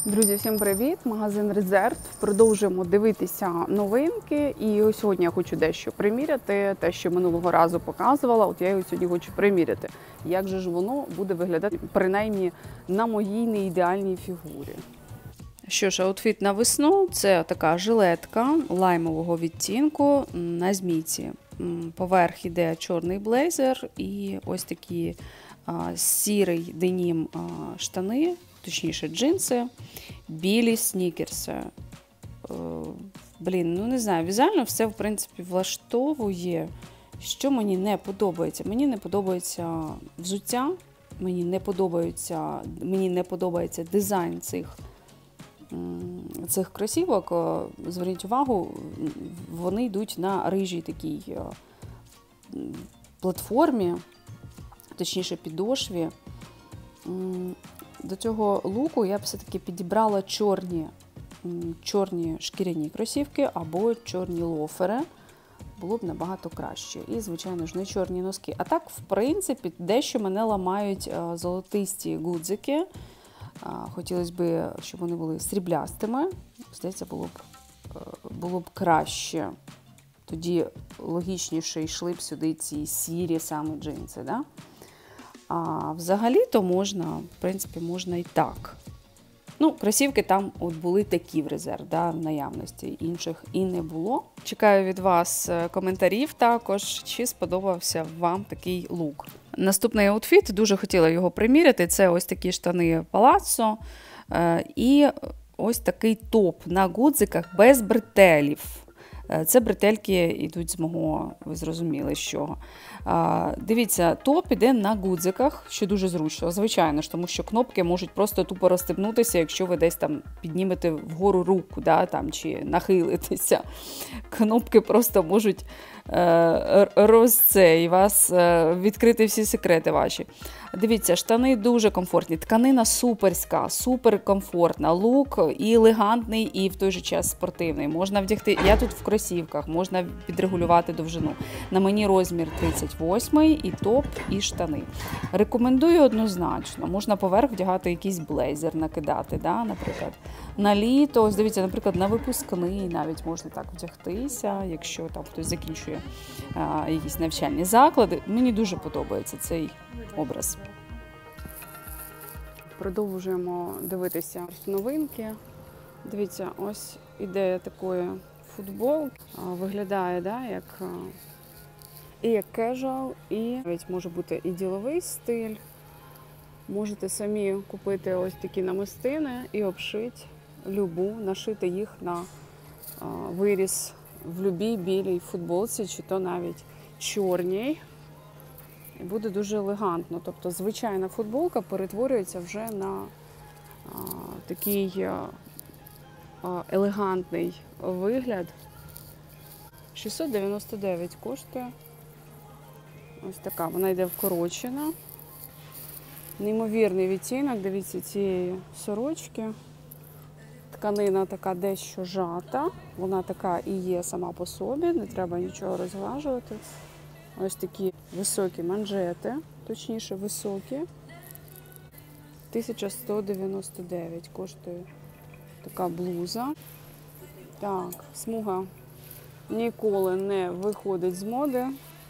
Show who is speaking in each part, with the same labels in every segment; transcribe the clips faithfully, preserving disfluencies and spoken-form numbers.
Speaker 1: Друзі, всім привіт! Магазин Резерв. Продовжуємо дивитися новинки. І сьогодні я хочу дещо приміряти. Те, що минулого разу показувала, от я його сьогодні хочу приміряти. Як же ж воно буде виглядати, принаймні, на моїй неідеальній фігурі. Що ж, аутфіт на весну – це така жилетка лаймового відтінку на змійці. Поверх іде чорний блейзер і ось такі а, сірий денім а, штани, точніше джинси, білі снікерси. Е, блін, ну не знаю, візуально все, в принципі, влаштовує. Що мені не подобається? Мені не подобається взуття, мені не подобається, мені не подобається дизайн цих цих кросівок. Зверніть увагу, вони йдуть на рижій такій платформі, точніше підошві. До цього луку я б все-таки підібрала чорні, чорні шкіряні кросівки або чорні лофери. Було б набагато краще. І, звичайно ж, не чорні носки. А так, в принципі, дещо мене ламають золотисті гудзики. Хотілося б, щоб вони були сріблястими. Здається, було б, було б краще. Тоді логічніше йшли б сюди ці сірі саме джинси. Да? А взагалі-то можна, в принципі, можна і так. Ну, кросівки там от були такі в резерв, да, в наявності, інших і не було. Чекаю від вас коментарів також, чи сподобався вам такий лук. Наступний аутфіт, дуже хотіла його приміряти, це ось такі штани палаццо і ось такий топ на гудзиках без бретелів. Це бретельки йдуть з мого, ви зрозуміли, з чого. Дивіться, топ іде на гудзиках, що дуже зручно, звичайно ж, тому що кнопки можуть просто тупо розстебнутися, якщо ви десь там піднімете вгору руку, да, там, чи нахилитеся. Кнопки просто можуть е, розце, і вас е, відкрити всі секрети ваші. Дивіться, штани дуже комфортні, тканина суперська, суперкомфортна, лук і елегантний, і в той же час спортивний. Можна вдягти, я тут в кросівках, можна підрегулювати довжину. На мені розмір тридцять восьмий, і топ, і штани. Рекомендую однозначно. Можна поверх вдягати якийсь блейзер, накидати, да, наприклад. На літо, ось дивіться, наприклад, на випускний навіть можна так вдягтися, якщо там хтось закінчує а, якісь навчальні заклади. Мені дуже подобається цей образ. Продовжуємо дивитися новинки. Дивіться, ось ідея такої футбол. Виглядає, да, як і як casual, і навіть може бути і діловий стиль. Можете самі купити ось такі намистини і обшити любу, нашити їх на а, виріз в любій білій футболці, чи то навіть чорній. І буде дуже елегантно. Тобто звичайна футболка перетворюється вже на а, такий а, елегантний вигляд. шістсот дев'яносто дев'ять коштує. Ось така, вона йде вкорочена. Неймовірний відтінок, дивіться, цієї сорочки. Тканина така дещо жата. Вона така і є сама по собі, не треба нічого розглажувати. Ось такі високі манжети, точніше високі. тисяча сто дев'яносто дев'ять коштує така блуза. Так, смуга ніколи не виходить з моди.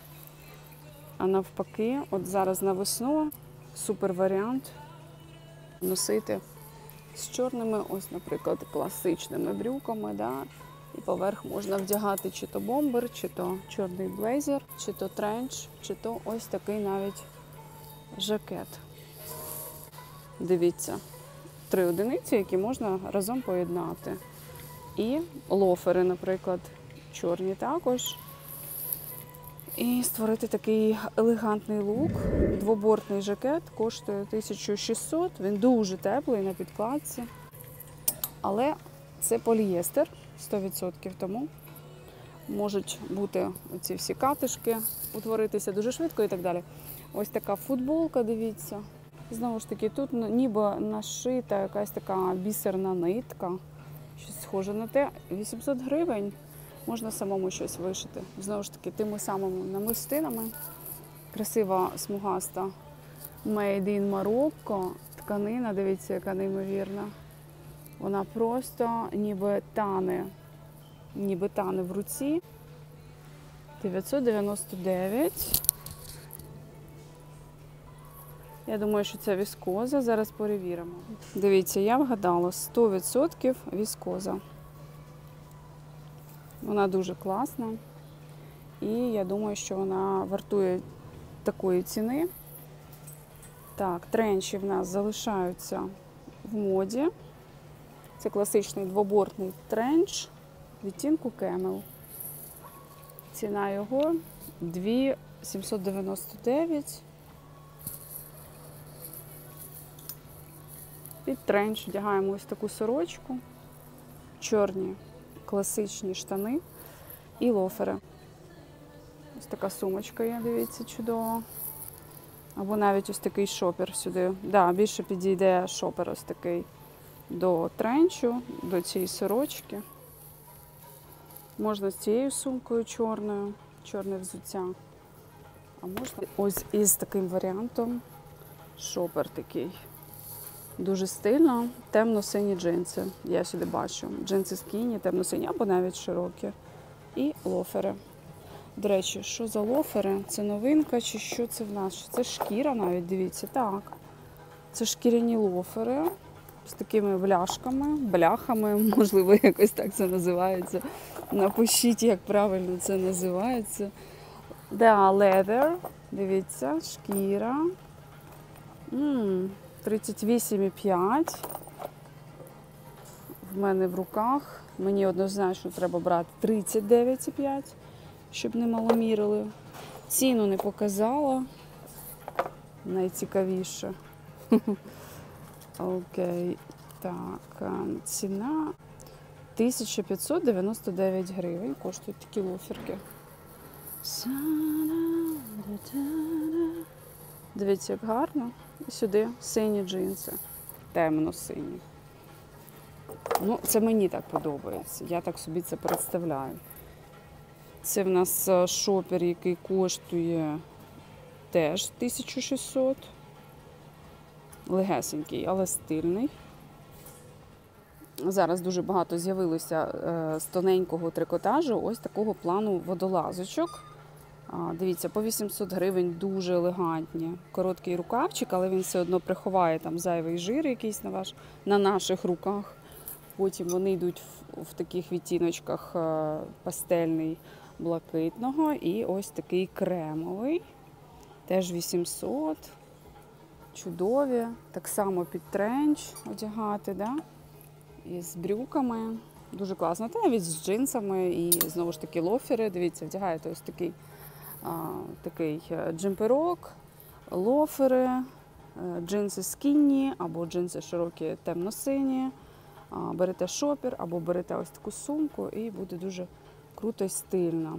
Speaker 1: А навпаки, от зараз на весну супер варіант носити з чорними, ось, наприклад, класичними брюками, да? І поверх можна вдягати чи то бомбер, чи то чорний блейзер, чи то тренч, чи то ось такий навіть жакет. Дивіться, три одиниці, які можна разом поєднати. І лофери, наприклад, чорні також. І створити такий елегантний лук. Двобортний жакет коштує тисячу шістсот, він дуже теплий на підкладці. Але це полієстер, сто відсотків, тому можуть бути оці всі катишки, утворитися дуже швидко і так далі. Ось така футболка, дивіться. Знову ж таки, тут ніби нашита якась така бісерна нитка, щось схоже на те. вісімсот гривень. Можна самому щось вишити. Знову ж таки, тими самими намистинами. Красива смугаста Made in Morocco. Тканина, дивіться, яка неймовірна. Вона просто ніби тане, ніби тане в руці. дев'ятсот дев'яносто дев'ять. Я думаю, що це віскоза. Зараз перевіримо. Дивіться, я вгадала, сто відсотків віскоза. Вона дуже класна. І я думаю, що вона вартує такої ціни. Так, тренчі в нас залишаються в моді. Це класичний двобортний тренч відтінку Camel. Ціна його дві тисячі сімсот дев'яносто дев'ять. Під тренч вдягаємо ось таку сорочку, чорні класичні штани і лофери. Ось така сумочка є, дивіться, чудова. Або навіть ось такий шопер сюди. Да, більше підійде шопер ось такий до тренчу, до цієї сорочки. Можна з цією сумкою чорною, чорне взуття. А можна ось із таким варіантом шопер такий. Дуже стильно, темно-сині джинси. Я сюди бачу. Джинси скіні, темно-сині, або навіть широкі. І лофери. До речі, що за лофери? Це новинка чи що це в нас? Це шкіра навіть, дивіться. Так. Це шкіряні лофери з такими бляшками, бляхами, можливо, якось так це називається. Напишіть, як правильно це називається. Да, leather. Дивіться, шкіра. М-м. тридцять вісім і п'ять в мене в руках. Мені однозначно треба брати тридцять дев'ять і п'ять, щоб не маломірили. Ціну не показала. Найцікавіше. Окей. Так, ціна тисяча п'ятсот дев'яносто дев'ять гривень. Коштують такі лоферки. Дивіться, як гарно. І сюди сині джинси. Темно-сині. Ну, це мені так подобається. Я так собі це представляю. Це в нас шопер, який коштує теж тисячу шістсот. Легесенький, але стильний. Зараз дуже багато з'явилося з тоненького трикотажу ось такого плану водолазочок. Дивіться, по вісімсот гривень дуже елегантні. Короткий рукавчик, але він все одно приховає там зайвий жир якийсь на, ваш, на наших руках. Потім вони йдуть в, в таких відтіночках пастельний, блакитного і ось такий кремовий. Теж вісімсот. Чудові. Так само під тренч одягати, да? І з брюками. Дуже класно. Та навіть з джинсами і знову ж таки лофери. Дивіться, вдягаєте ось такий А, такий джемперок, лофери, джинси скінні або джинси широкі темно-сині, берете шопер або берете ось таку сумку і буде дуже круто і стильно.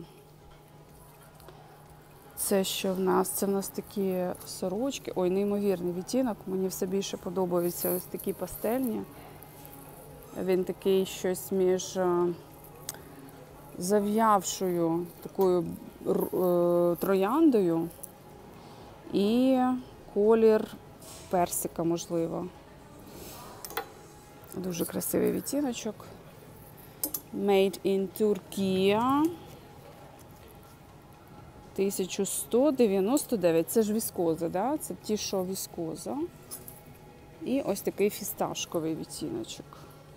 Speaker 1: Це що в нас? Це в нас такі сорочки. Ой, неймовірний відтінок. Мені все більше подобаються ось такі пастельні. Він такий щось між зав'явшою такою трояндою і колір персика, можливо. Дуже красивий відтіночок. Made in Turkey. тисяча сто дев'яносто дев'ять. Це ж віскоза, да? Це ті, що віскоза. І ось такий фісташковий відтіночок.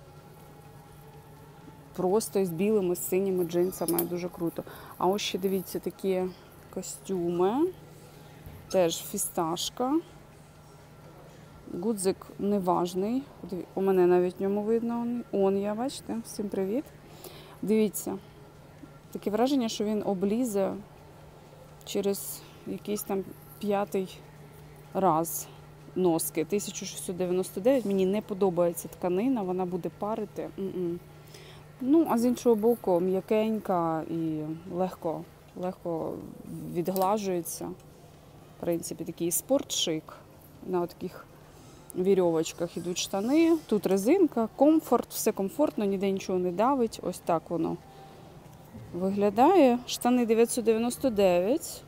Speaker 1: Просто з білими, з синіми джинсами. Дуже круто. А ось ще, дивіться, такі костюми. Теж фісташка. Гудзик неважний. У мене навіть в ньому видно. Он я, бачите? Всім привіт. Дивіться. Таке враження, що він облізе через якийсь там п'ятий раз носки. тисяча шістсот дев'яносто дев'ять. Мені не подобається тканина, вона буде парити. М-м. Ну, а з іншого боку, м'якенька і легко, легко відглажується. В принципі, такий спортшик. На таких вірьовочках йдуть штани. Тут резинка, комфорт, все комфортно, ніде нічого не давить. Ось так воно виглядає. Штани дев'ятсот дев'яносто дев'ять.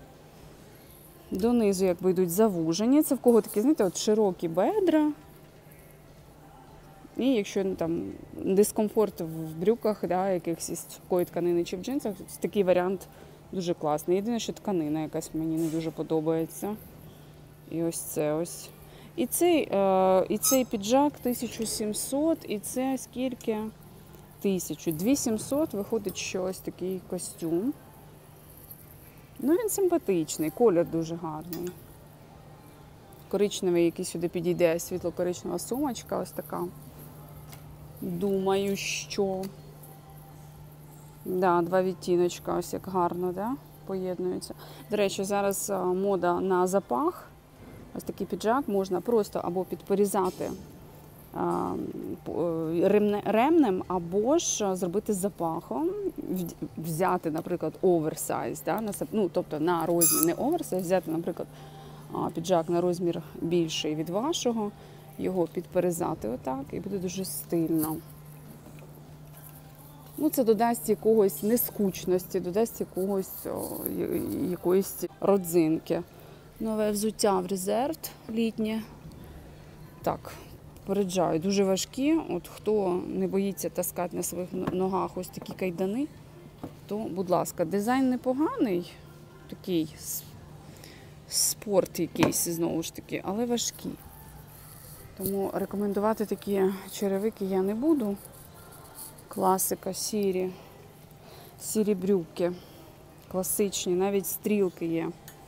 Speaker 1: Донизу якби йдуть завужені. Це в кого такі, знаєте, от широкі бедра. І якщо ну, там дискомфорт в брюках, да, якихось із такої тканини чи в джинсах, такий варіант дуже класний. Єдине, що тканина якась мені не дуже подобається. І ось це ось. І цей, е, і цей піджак тисяча сімсот, і це скільки? Тисячу. дві тисячі сімсот виходить, що ось такий костюм. Ну, він симпатичний, колір дуже гарний. Коричневий, який сюди підійде, світло-коричнева сумочка, ось така. Думаю, що... Да, два відтіночка, ось як гарно, да? Поєднуються. До речі, зараз мода на запах. Ось такий піджак можна просто або підпорізати ремнем, або ж зробити з запахом, взяти, наприклад, оверсайз, да? Ну, тобто на розмір, не оверсайз, взяти, наприклад, піджак на розмір більший від вашого, його підперезати отак, і буде дуже стильно. Ну, це додасть якогось нескучності, додасть якогось, о, якоїсь родзинки. Нове взуття в резерв літнє. Так, попереджаю, дуже важкі. От хто не боїться таскати на своїх ногах ось такі кайдани, то, будь ласка, дизайн непоганий, такий спорт якийсь, знову ж таки, але важкий. Тому рекомендувати такі черевики я не буду. Класика, сірі, сірі брюки, класичні, навіть стрілки є.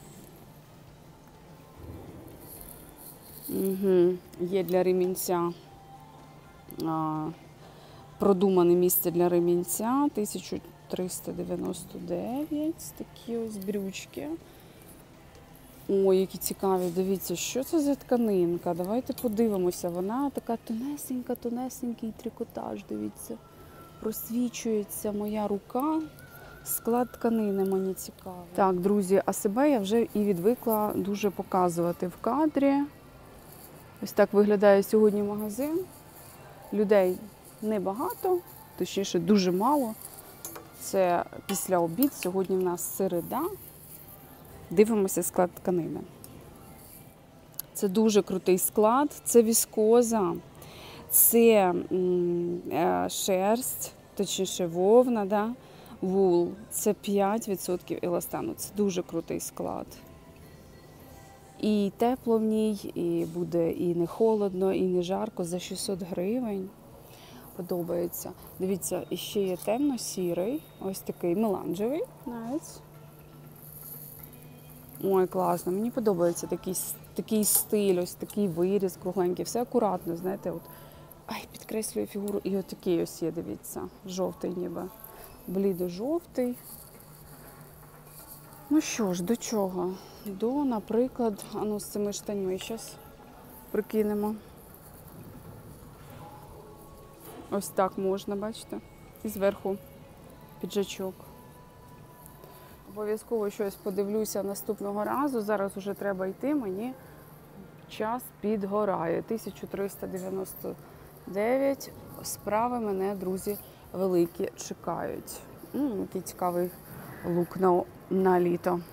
Speaker 1: Угу. Є для ремінця, а, продумане місце для ремінця, тисяча триста дев'яносто дев'ять, такі ось брючки. Ой, які цікаві, дивіться, що це за тканинка, давайте подивимося, вона така тонесенька, тонесенький трикотаж, дивіться. Просвічується моя рука, склад тканини мені цікавий. Так, друзі, а себе я вже і відвикла дуже показувати в кадрі. Ось так виглядає сьогодні магазин. Людей небагато, точніше дуже мало. Це після обід, сьогодні в нас середа. Дивимося склад тканини. Це дуже крутий склад, це віскоза. Це м, шерсть, точніше вовна, да? Вул. Це п'ять відсотків еластану. Це дуже крутий склад. І тепло в ній, і буде і не холодно, і не жарко. За шістсот гривень. Подобається. Дивіться, і ще є темно-сірий, ось такий меланжевий навіть. Ой, класно. Мені подобається такий, такий стиль, ось такий виріз кругленький. Все акуратно, знаєте, от. Ай, підкреслює фігуру. І от такий ось є, дивіться, жовтий ніби. Блідо-жовтий. Ну що ж, до чого? До, наприклад, а ну з цими штаньми зараз прикинемо. Ось так можна, бачите? І зверху піджачок. Обов'язково щось подивлюся наступного разу. Зараз вже треба йти, мені час підгорає. тисяча триста дев'яносто дев'ять. Справи мене, друзі, великі чекають. М, який цікавий лук на, на літо.